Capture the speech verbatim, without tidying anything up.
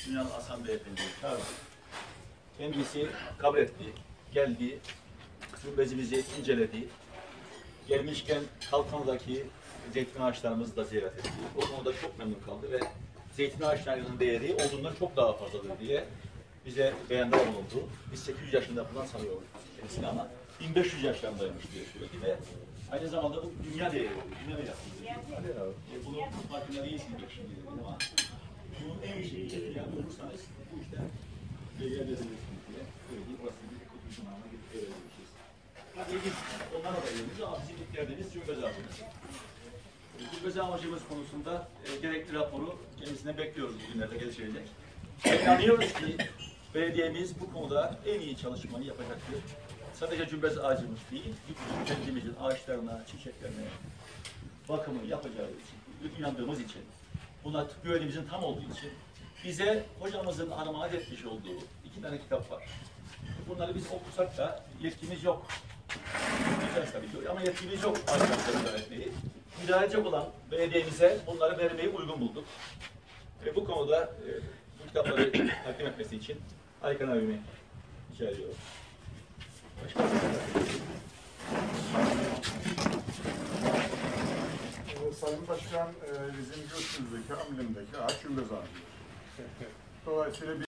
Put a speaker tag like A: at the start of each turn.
A: Ünal Hasan Beyefendi. Kendisi kabul etti, geldi, bezimizi inceledi. Gelmişken Kalkanlı'daki zeytin ağaçlarımızı da ziyaret etti. O konuda çok memnun kaldı ve zeytin ağaçlarının değeri olduğundan çok daha fazladır diye bize beyanda bulundu. Biz sekiz yüz yaşında falan sanıyoruz kendisini ama bin beş yüz yaşlarındaymış diye söyledi ve aynı zamanda bu dünya değeri, dünya mirasıdır. E, bunu farkında değilsiniz şimdi ama bunun en iyi şekilde yani olursanız bu işten değerlendirirsiniz diye söylediği orası bir ekoturizm anlamına gidip verebilmişiz. Hadi ilginç, onlara da ilgimiz ama bizim ilk derdimiz Cümbez Ağacımız. Cümbez Ağacımız konusunda e, gerekli raporu kendisine bekliyoruz bugünlerde gelişecek. İnanıyoruz ki belediyemiz bu konuda en iyi çalışmayı yapacaktır. Sadece Cümbez Ağacımız değil, kendimizin ağaçlarına, çiçeklerine bakımını yapacağı için, inandığımız için, buna güvenimizin tam olduğu için bize hocamızın armağan etmiş olduğu iki tane kitap var. Bunları biz okusak da yetkimiz yok. Güzel tabii ki ama yetkimiz yok ağaçlarını öğretmeyi. Müdahale olan belediyemize bunları vermeyi uygun bulduk. Ve bu konuda e, bu kitapları takdim etmesi için Aykan abimi rica ediyorum. Başka bir
B: ee, Sayın Başkan, e, bizim göçümüzdeki, amlimdeki ağaç Cümbez Ağacı'dır. Dolayısıyla